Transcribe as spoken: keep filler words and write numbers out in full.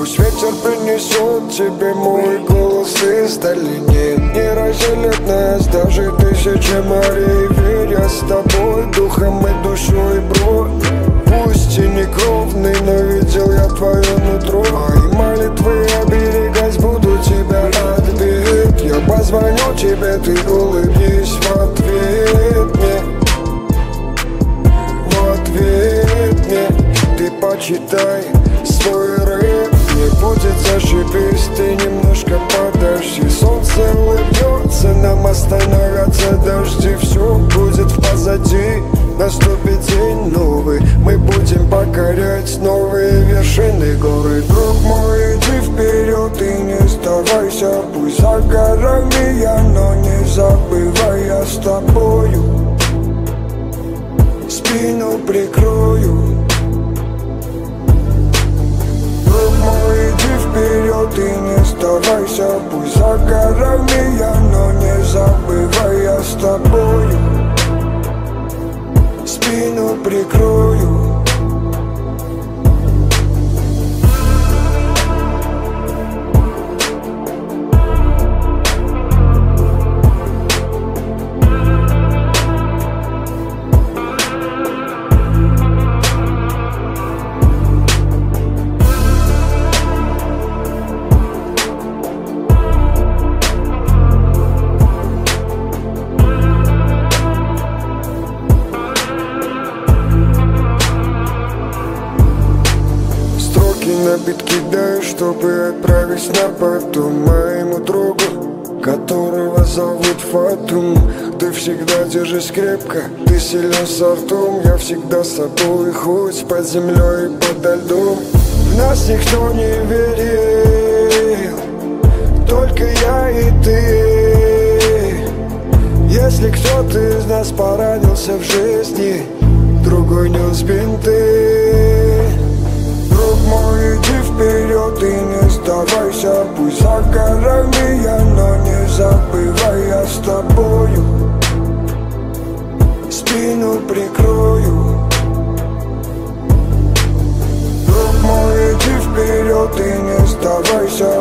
Пусть ветер принесет тебе мой голос издали. Нет, не разделят нас даже тысячи морей. Верь, я с тобой духом и душой, бро. Пусть и не кровный, но видел я твое нутро. Мои молитвы оберегать, буду тебя отбить. Я позвоню тебе, ты улыбнись в ответ мне. В ответ мне ты почитай свой рэп. Не будет зашибись, ты немножко подожди. Солнце улыбнется, нам остановятся дожди. Все будет позади, наступит день новый. Мы будем покорять новые вершины горы. Друг мой, иди вперед и не сдавайся. Пусть за горами я, но не забывай, я с тобою спину прикрою. Друг мой, иди вперед и не сдавайся. Пусть за горами я, но не забывай, я с тобою спину прикрою. На бит кидаю, чтобы отправить на потом моему другу, которого зовут Фатум. Ты всегда держись крепко, ты силен со ртом. Я всегда с тобой, хоть под землей и подо льдом. В нас никто не верил, только я и ты. Если кто-то из нас поранился в жизни, другой нес бинты. Друг мой, иди вперед и не сдавайся. Пусть за горами я, но не забывай, я с тобою спину прикрою. Друг мой, иди вперед и не сдавайся.